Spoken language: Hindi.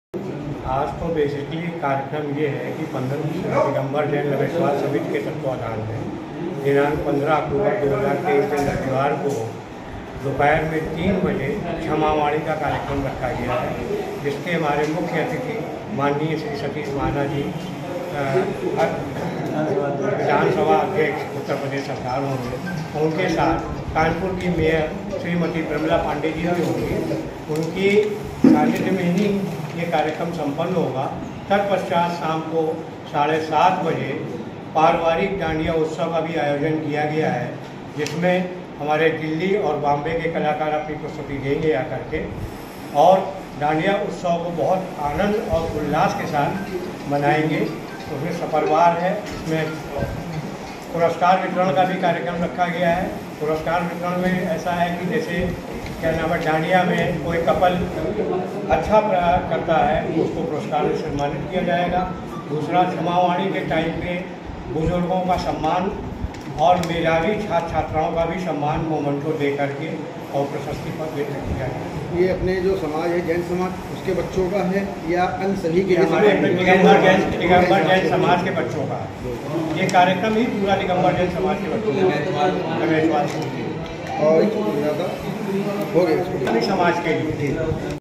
आज तो बेसिकली कार्यक्रम ये है कि 15 दिगंबर जैन लवेशवाल समिति के तत्वाधान में दिनांक 15 अक्टूबर 2023 दिन रविवार को दोपहर में 3 बजे क्षमावाणी का कार्यक्रम रखा गया है, जिसके हमारे मुख्य अतिथि माननीय श्री सतीश महाना जी विधानसभा अध्यक्ष उत्तर प्रदेश सरकार होंगे। उनके साथ कानपुर की मेयर श्रीमती प्रमिला पांडे जी भी होंगी। उनकी सानिध्य में ही ये कार्यक्रम संपन्न होगा। तत्पश्चात शाम को 7:30 बजे पारिवारिक डांडिया उत्सव का भी आयोजन किया गया है, जिसमें हमारे दिल्ली और बॉम्बे के कलाकार अपनी प्रस्तुति देंगे आकर के, और डांडिया उत्सव को बहुत आनंद और उल्लास के साथ मनाएंगे। उसमें सपरिवार है, इसमें पुरस्कार वितरण का भी कार्यक्रम रखा गया है। पुरस्कार वितरण में ऐसा है कि जैसे क्या नाम है, डांडिया में कोई कपल अच्छा करता है उसको पुरस्कार से सम्मानित किया जाएगा। दूसरा, क्षमावाणी के टाइम पे बुजुर्गों का सम्मान और मेधावी छात्र छात्राओं का भी सम्मान मोमेंटो दे करके और प्रशस्ति पत्र दे किया जाएगा। ये अपने जो समाज है जैन समाज, उसके बच्चों का है या अन्य सभी के? हमारे दिगंबर जैन समाज के बच्चों का ये कार्यक्रम ही पूरा दिगंबर जैन समाज के बच्चों का और हो गया समाज के लिए।